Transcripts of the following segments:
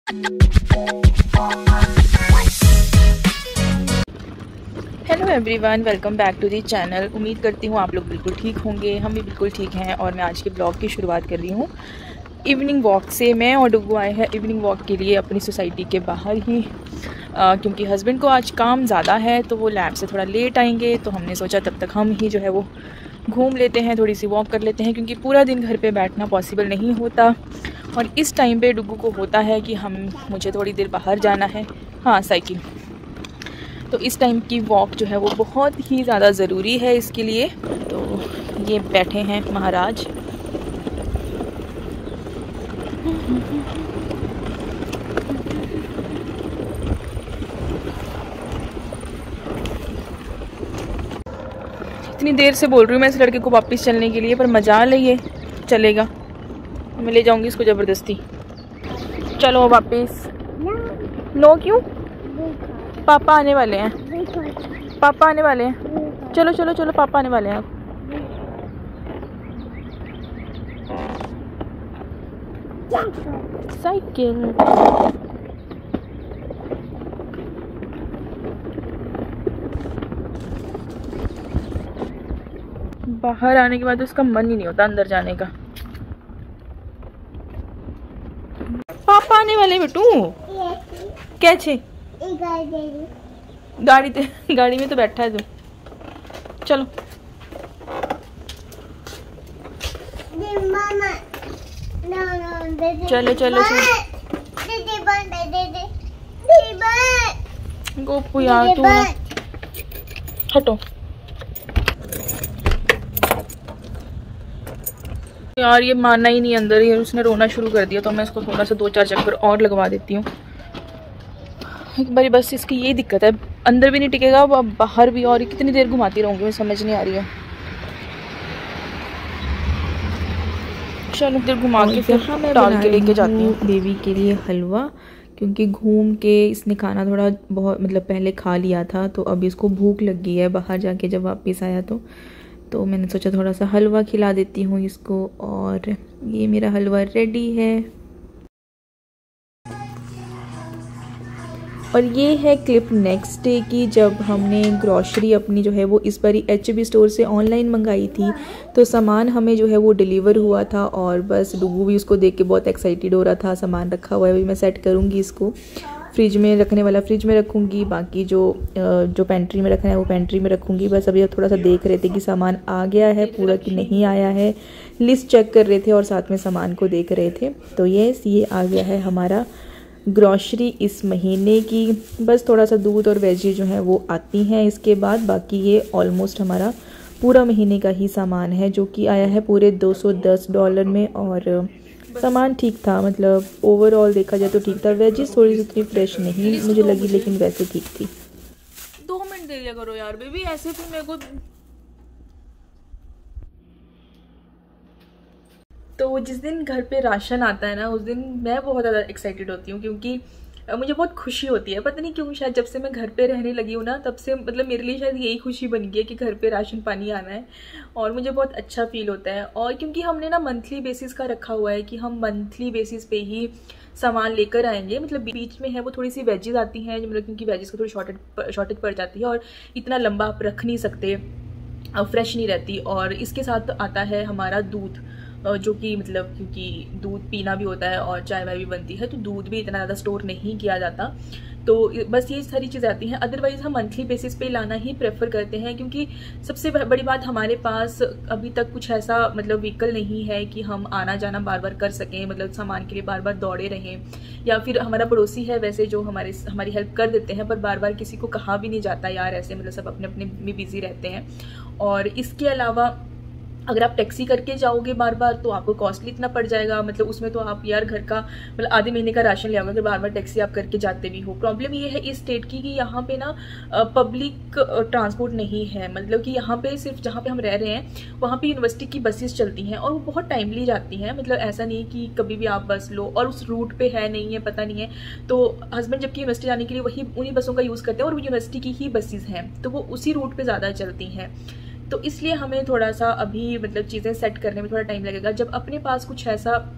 Hello everyone, welcome back to the channel. उम्मीद करती हूँ आप लोग बिल्कुल ठीक होंगे। हम भी बिल्कुल ठीक हैं और मैं आज के ब्लॉग की शुरुआत कर रही हूँ इवनिंग वॉक से। मैं और डुगू आए हैं इवनिंग वॉक के लिए अपनी सोसाइटी के बाहर ही, क्योंकि हस्बैंड को आज काम ज़्यादा है तो वो लैब से थोड़ा लेट आएंगे, तो हमने सोचा तब तक हम ही जो है वो घूम लेते हैं, थोड़ी सी वॉक कर लेते हैं, क्योंकि पूरा दिन घर पे बैठना पॉसिबल नहीं होता। और इस टाइम पे डुगू को होता है कि मुझे थोड़ी देर बाहर जाना है, हाँ साइकिल। तो इस टाइम की वॉक जो है वो बहुत ही ज़्यादा ज़रूरी है इसके लिए। तो ये बैठे हैं महाराज। इतनी देर से बोल रही हूँ मैं इस लड़के को वापस चलने के लिए, पर मजाल है ये चलेगा। मैं ले जाऊंगी इसको ज़बरदस्ती। चलो वापस। नो क्यों? पापा आने वाले हैं, पापा आने वाले हैं। चलो चलो चलो, पापा आने वाले हैं। साइकिल। बाहर आने के बाद उसका मन ही नहीं होता अंदर जाने का। पापा आने वाले बेटू। कैसे? गाड़ी में तो बैठा है तू। चलो चलो चलो गोपू यार, तू ना हटो यार। ये मानना ही नहीं अंदर ही, उसने रोना शुरू कर दिया। तो मैं इसको थोड़ा सा 2-4 चक्कर और लगवा देती हूँ एक बारी। बस इसकी यही दिक्कत है, अंदर भी नहीं टिकेगा, बाहर भी। और कितनी देर घुमाती रहूँगी मैं, समझ नहीं आ रही है। चलो देर घुमा के फिर डाल के लेके जाती हूँ बेबी के लिए हलवा, क्योंकि घूम के इसने खाना थोड़ा बहुत मतलब पहले खा लिया था, तो अभी इसको भूख लग गई है बाहर जाके जब वापस आया। तो मैंने सोचा थोड़ा सा हलवा खिला देती हूँ इसको। और ये मेरा हलवा रेडी है। और ये है क्लिप नेक्स्ट डे की, जब हमने ग्रॉसरी अपनी जो है वो इस बारी HB स्टोर से ऑनलाइन मंगाई थी। तो सामान हमें जो है वो डिलीवर हुआ था, और बस डुगू भी उसको देख के बहुत एक्साइटेड हो रहा था। सामान रखा हुआ है, अभी मैं सेट करूँगी इसको। फ्रिज में रखने वाला फ्रिज में रखूँगी, बाकी जो पेंट्री में रखना है वो पेंट्री में रखूँगी। बस अभी थोड़ा सा देख रहे थे कि सामान आ गया है पूरा कि नहीं आया है, लिस्ट चेक कर रहे थे और साथ में सामान को देख रहे थे। तो ये आ गया है हमारा ग्रॉसरी इस महीने की। बस थोड़ा सा दूध और वेजी जो है वो आती हैं इसके बाद। बाकी ये ऑलमोस्ट हमारा पूरा महीने का ही सामान है, जो कि आया है पूरे $210 में। और सामान ठीक था, मतलब ओवरऑल देखा जाए तो ठीक था। वेजीज थोड़ी सी उतनी फ्रेश नहीं मुझे लगी, लेकिन वैसे ठीक थी। 2 मिनट दे लिया करो यार बेबी, ऐसे फिर मेरे को। तो जिस दिन घर पे राशन आता है ना, उस दिन मैं बहुत ज़्यादा एक्साइटेड होती हूँ, क्योंकि मुझे बहुत खुशी होती है। पता नहीं क्यों, शायद जब से मैं घर पे रहने लगी हूँ ना, तब से मतलब मेरे लिए शायद यही खुशी बन गई है कि घर पे राशन पानी आना है। और मुझे बहुत अच्छा फील होता है। और क्योंकि हमने ना मंथली बेसिस का रखा हुआ है कि हम मंथली बेसिस पे ही सामान लेकर आएंगे। मतलब बीच में है वो थोड़ी सी वेजेस आती हैं, मतलब क्योंकि वेजेस को थोड़ी शॉर्टेज पड़ जाती है, और इतना लंबा आप रख नहीं सकते, फ्रेश नहीं रहती। और इसके साथ आता है हमारा दूध, जो कि मतलब क्योंकि दूध पीना भी होता है और चाय वाय भी बनती है, तो दूध भी इतना ज़्यादा स्टोर नहीं किया जाता। तो बस ये सारी चीज़ें आती हैं। अदरवाइज़ हम मंथली बेसिस पे लाना ही प्रेफर करते हैं, क्योंकि सबसे बड़ी बात, हमारे पास अभी तक कुछ ऐसा मतलब व्हीकल नहीं है कि हम आना जाना बार बार कर सकें, मतलब सामान के लिए बार बार दौड़े रहें। या फिर हमारा पड़ोसी है वैसे जो हमारी हेल्प कर देते हैं, पर बार बार किसी को कहा भी नहीं जाता यार ऐसे, मतलब सब अपने अपने में बिजी रहते हैं। और इसके अलावा अगर आप टैक्सी करके जाओगे बार बार तो आपको कॉस्टली इतना पड़ जाएगा, मतलब उसमें तो आप यार घर का मतलब आधे महीने का राशन ले आओगे अगर बार बार टैक्सी आप करके जाते भी हो। प्रॉब्लम ये है इस स्टेट की कि यहाँ पे ना पब्लिक ट्रांसपोर्ट नहीं है, मतलब कि यहाँ पे सिर्फ जहाँ पे हम रह रहे हैं वहाँ पे यूनिवर्सिटी की बसेस चलती हैं और वो बहुत टाइमली जाती हैं, मतलब ऐसा नहीं कि कभी भी आप बस लो और उस रूट पे है नहीं है पता नहीं है। तो हस्बैंड जबकि यूनिवर्सिटी जाने के लिए वही उन्हीं बसों का यूज़ करते हैं और वो यूनिवर्सिटी की ही बसेस हैं, तो वो उसी रूट पर ज़्यादा चलती हैं। तो इसलिए हमें थोड़ा सा अभी मतलब चीज़ें सेट करने में थोड़ा टाइम लगेगा। जब अपने पास कुछ ऐसा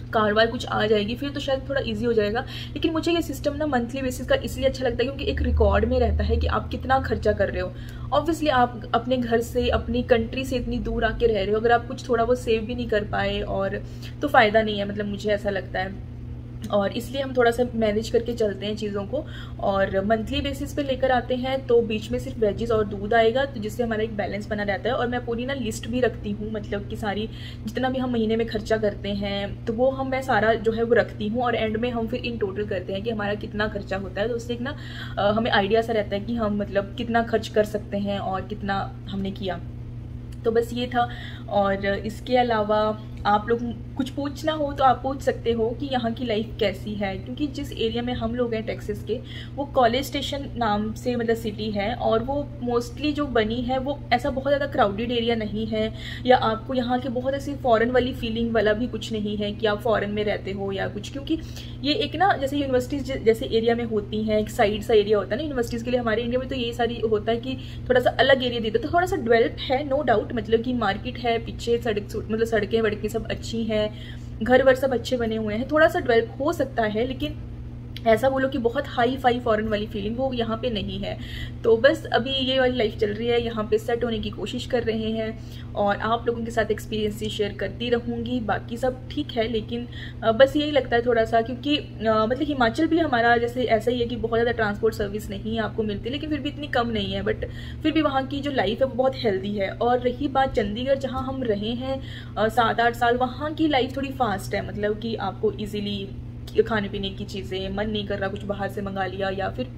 कारवार कुछ आ जाएगी फिर तो शायद थोड़ा इजी हो जाएगा। लेकिन मुझे ये सिस्टम ना मंथली बेसिस का इसलिए अच्छा लगता है क्योंकि एक रिकॉर्ड में रहता है कि आप कितना खर्चा कर रहे हो। ऑब्वियसली आप अपने घर से, अपनी कंट्री से इतनी दूर आके रह रहे हो, अगर आप कुछ थोड़ा बहुत सेव भी नहीं कर पाए और तो फ़ायदा नहीं है, मतलब मुझे ऐसा लगता है। और इसलिए हम थोड़ा सा मैनेज करके चलते हैं चीज़ों को और मंथली बेसिस पे लेकर आते हैं। तो बीच में सिर्फ वेजीज और दूध आएगा, तो जिससे हमारा एक बैलेंस बना रहता है। और मैं पूरी ना लिस्ट भी रखती हूँ, मतलब कि सारी जितना भी हम महीने में खर्चा करते हैं तो वो मैं सारा जो है वो रखती हूँ। और एंड में हम फिर इन टोटल करते हैं कि हमारा कितना खर्चा होता है। तो उससे एक ना हमें आइडिया सा रहता है कि हम मतलब कितना खर्च कर सकते हैं और कितना हमने किया। तो बस ये था। और इसके अलावा आप लोग कुछ पूछना हो तो आप पूछ सकते हो कि यहाँ की लाइफ कैसी है, क्योंकि जिस एरिया में हम लोग हैं टेक्सास के, वो कॉलेज स्टेशन नाम से मतलब सिटी है और वो मोस्टली जो बनी है वो ऐसा बहुत ज़्यादा क्राउडेड एरिया नहीं है, या आपको यहाँ के बहुत ऐसी फॉरेन वाली फीलिंग वाला भी कुछ नहीं है कि आप फॉरेन में रहते हो या कुछ। क्योंकि ये एक ना जैसे यूनिवर्सिटीज़ जैसे एरिया में होती हैं, एक साइड सा एरिया होता है ना यूनिवर्सिटीज़ के लिए। हमारे इंडिया में तो ये सारी होता है कि थोड़ा सा अलग एरिया देते, तो थोड़ा सा डेवलप है नो डाउट, मतलब कि मार्केट है, पीछे मतलब सड़कें वड़कें सब अच्छी हैं, घर वर सब अच्छे बने हुए हैं, थोड़ा सा डेवलप हो सकता है। लेकिन ऐसा बोलो कि बहुत हाई फाई फॉरेन वाली फीलिंग वो यहाँ पे नहीं है। तो बस अभी ये वाली लाइफ चल रही है, यहाँ पे सेट होने की कोशिश कर रहे हैं और आप लोगों के साथ एक्सपीरियंस शेयर करती रहूँगी। बाकी सब ठीक है, लेकिन बस यही लगता है थोड़ा सा, क्योंकि मतलब हिमाचल भी हमारा जैसे ऐसा ही है कि बहुत ज़्यादा ट्रांसपोर्ट सर्विस नहीं आपको मिलती, लेकिन फिर भी इतनी कम नहीं है। बट फिर भी वहाँ की जो लाइफ है वो बहुत हेल्दी है। और रही बात चंडीगढ़ जहाँ हम रहे हैं 7-8 साल, वहाँ की लाइफ थोड़ी फास्ट है, मतलब कि आपको ईजिली खाने पीने की चीज़ें, मन नहीं कर रहा कुछ बाहर से मंगा लिया, या फिर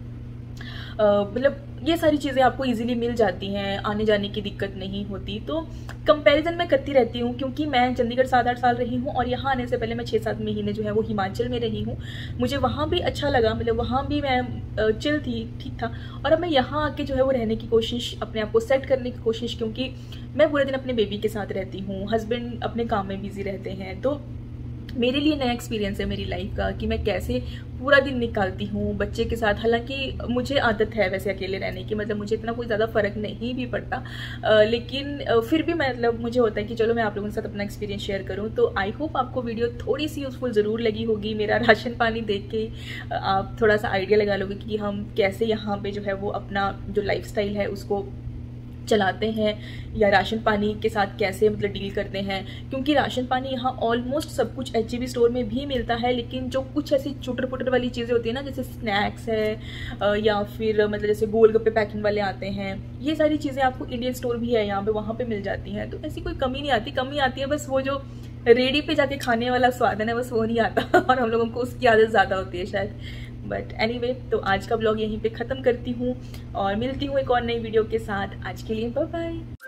मतलब ये सारी चीज़ें आपको इजीली मिल जाती हैं, आने जाने की दिक्कत नहीं होती। तो कंपैरिजन मैं करती रहती हूँ, क्योंकि मैं चंडीगढ़ 7-8 साल रही हूँ और यहाँ आने से पहले मैं 6-7 महीने जो है वो हिमाचल में रही हूँ। मुझे वहाँ भी अच्छा लगा, मतलब वहाँ भी मैं चिल थी, ठीक था। और अब मैं यहाँ आके जो है वो रहने की कोशिश, अपने आप को सेट करने की कोशिश, क्योंकि मैं पूरे दिन अपने बेबी के साथ रहती हूँ, हस्बैंड अपने काम में बिजी रहते हैं। तो मेरे लिए नया एक्सपीरियंस है मेरी लाइफ का कि मैं कैसे पूरा दिन निकालती हूँ बच्चे के साथ। हालांकि मुझे आदत है वैसे अकेले रहने की, मतलब मुझे इतना कोई ज़्यादा फ़र्क नहीं भी पड़ता, लेकिन फिर भी मतलब मुझे होता है कि चलो मैं आप लोगों के साथ अपना एक्सपीरियंस शेयर करूँ। तो आई होप आपको वीडियो थोड़ी सी यूज़फुल ज़रूर लगी होगी। मेरा राशन पानी देख के आप थोड़ा सा आइडिया लगा लोगे कि हम कैसे यहाँ पर जो है वो अपना जो लाइफ स्टाइल है उसको चलाते हैं, या राशन पानी के साथ कैसे मतलब डील करते हैं। क्योंकि राशन पानी यहाँ ऑलमोस्ट सब कुछ HEB स्टोर में भी मिलता है, लेकिन जो कुछ ऐसी चुटर पुटर वाली चीज़ें होती है ना, जैसे स्नैक्स है या फिर मतलब जैसे गोलगप्पे पैकिंग वाले आते हैं, ये सारी चीज़ें आपको इंडियन स्टोर भी है यहाँ पे, वहाँ पे मिल जाती हैं। तो ऐसी कोई कमी नहीं आती, कमी आती है बस वो जो रेडी पे जाके खाने वाला स्वाद है ना, बस वो नहीं आता और हम लोगों को उसकी आदत ज़्यादा होती है शायद। बट एनीवे, तो आज का ब्लॉग यहीं पे ख़त्म करती हूँ और मिलती हूँ एक और नई वीडियो के साथ। आज के लिए बाय बाय।